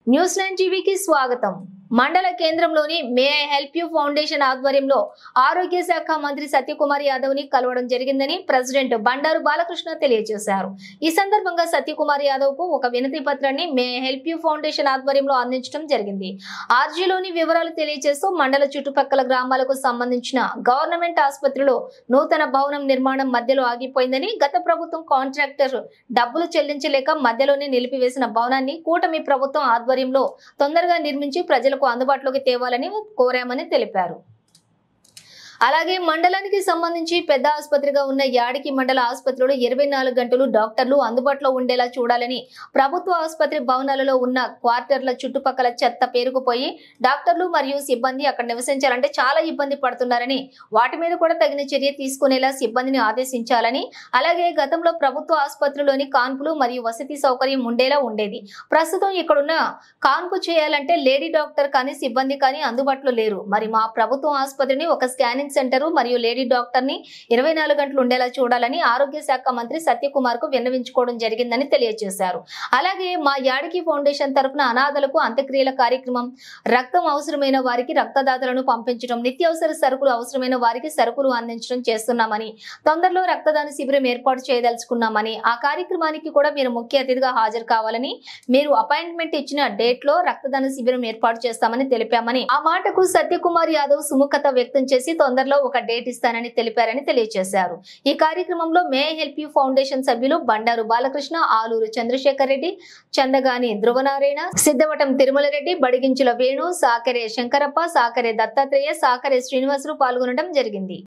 News 9 టీవీకి స్వాగతం. మండల కేంద్రంలోని may I help you foundation ఆధ్వర్యంలో ఆరోగ్య శాఖ మంత్రి సత్యకుమార్ యాదవ్ ని కలవడం జరిగిందని ప్రెసిడెంట్ బండారు బాలకృష్ణ తెలియజేశారు. ఈ సందర్భంగా సత్యకుమార్ యాదవ్ కు ఒక వినతి పత్రాన్ని may I help you foundation ఆధ్వర్యంలో అందించడం జరిగింది. ఆర్జీలోని వివరాలు తెలియజేస్తూ మండల చుట్టుపక్కల గ్రామాలకు సంబంధించిన గవర్నమెంట్ ఆసుపత్రిలో నూతన భవనం నిర్మాణం మధ్యలో ఆగిపోయిందని, గత ప్రభుత్వం కాంట్రాక్టర్ డబ్బులు చెల్లించలేక మధ్యలోనే నిలిపివేసిన భవనాన్ని కూటమి ప్రభుత్వం ఆధ్వర్యంలో తొందరగా నిర్మించి ప్రజలకు అందుబాటులోకి తేవాలని కోరామని తెలిపారు. అలాగే మండలానికి సంబంధించి పెద్ద ఆసుపత్రిగా ఉన్న యాడికి మండల ఆసుపత్రిలో 24 గంటలు డాక్టర్లు అందుబాటులో ఉండేలా చూడాలని, ప్రభుత్వ ఆసుపత్రి భవనాలలో ఉన్న క్వార్టర్ల చుట్టుపక్కల చెత్త పేరుకుపోయి డాక్టర్లు మరియు సిబ్బంది అక్కడ నివసించాలంటే చాలా ఇబ్బంది పడుతున్నారని, వాటి మీద కూడా తగిన చర్య తీసుకునేలా సిబ్బందిని ఆదేశించాలని, అలాగే గతంలో ప్రభుత్వ ఆసుపత్రిలోని కాన్పులు మరియు వసతి సౌకర్యం ఉండేలా ఉండేది. ప్రస్తుతం ఇక్కడున్న కాన్పు చేయాలంటే లేడీ డాక్టర్ కానీ సిబ్బంది కానీ అందుబాటులో లేరు. మరి మా ప్రభుత్వ ఆసుపత్రిని ఒక స్కానింగ్ సెంటర్ మరియు లేడీ డాక్టర్ ని 24 గంటలు ఉండేలా చూడాలని ఆరోగ్య శాఖ మంత్రి సత్యకుమార్ కు విన్నవించుకోవడం జరిగిందని తెలియజేశారు. అలాగే మా యాడికి ఫౌండేషన్ తరఫున అనాథలకు అంత్యక్రియల కార్యక్రమం, రక్తం అవసరమైన వారికి రక్తదాతలను పంపించడం, నిత్యావసర సరుకులు అవసరమైన వారికి సరుకులు అందించడం చేస్తున్నామని, తొందరలో రక్తదాన శిబిరం ఏర్పాటు చేయదలుచుకున్నామని, ఆ కార్యక్రమానికి కూడా మీరు ముఖ్య అతిథిగా హాజరు కావాలని, మీరు అపాయింట్మెంట్ ఇచ్చిన డేట్ లో రక్తదాన శిబిరం ఏర్పాటు చేస్తామని తెలిపామని, ఆ మాటకు సత్యకుమార్ యాదవ్ సుముఖత వ్యక్తం చేసి తొందరలో ఒక డేట్ ఇస్తానని తెలిపారని తెలియజేశారు. ఈ కార్యక్రమంలో may I help you foundation సభ్యులు బండారు బాలకృష్ణ, ఆలూరు చంద్రశేఖర్ రెడ్డి, చందగాని ధ్రువనారాయణ, సిద్ధవటం తిరుమల రెడ్డి, బడిగించుల వేణు, సాకరే శంకరప్ప, సాకరే దత్తాత్రేయ, సాకరే శ్రీనివాసులు పాల్గొనడం జరిగింది.